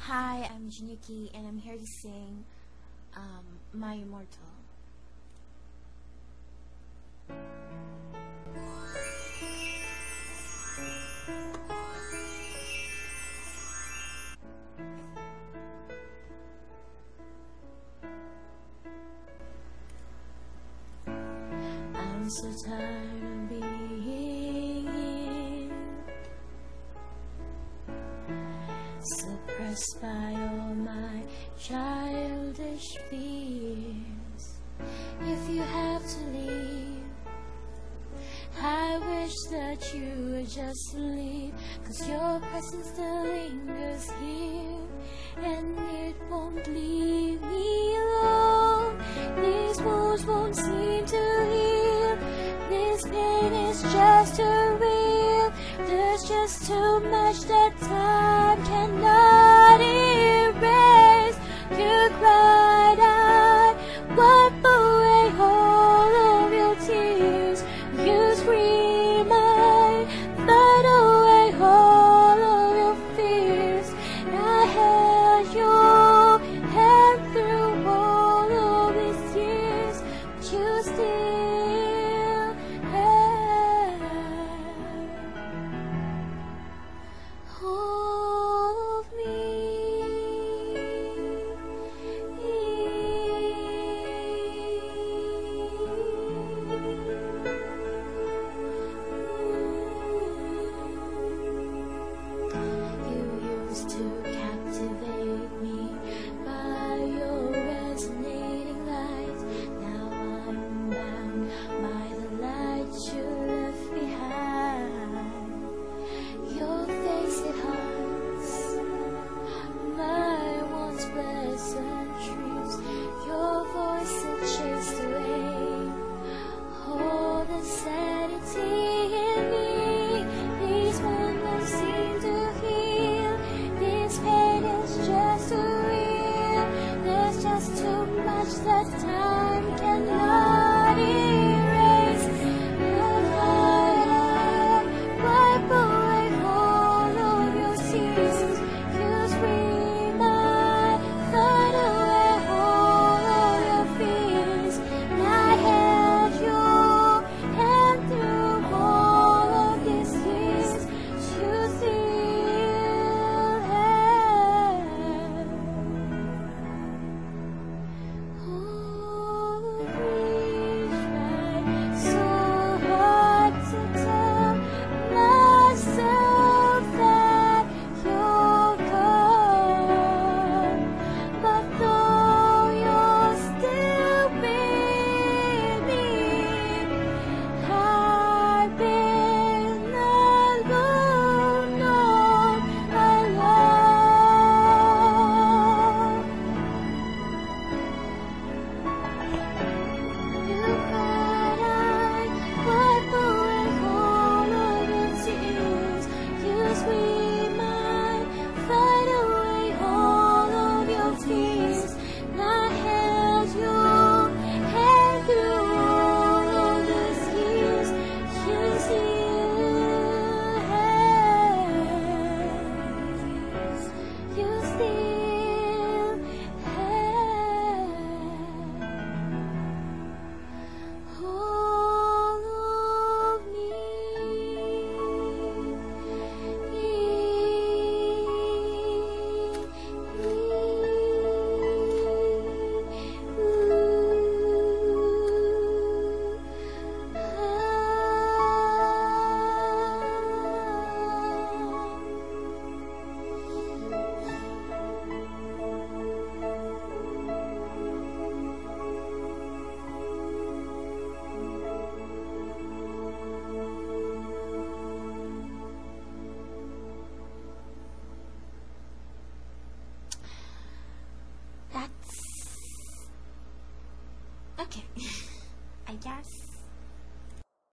Hi, I'm Januki and I'm here to sing My Immortal. I'm so tired of being suppressed by all my childish fears. If you have to leave, I wish that you would just leave, 'cause your presence still lingers here, and it won't leave me alone. These wounds won't seem to heal. This pain is just too real. There's just too much that time cannot erase. You cried, I wipe away all of your tears. You scream, I fight away all of your fears. I held your hand through all of these years, but you still have hold of me. You used to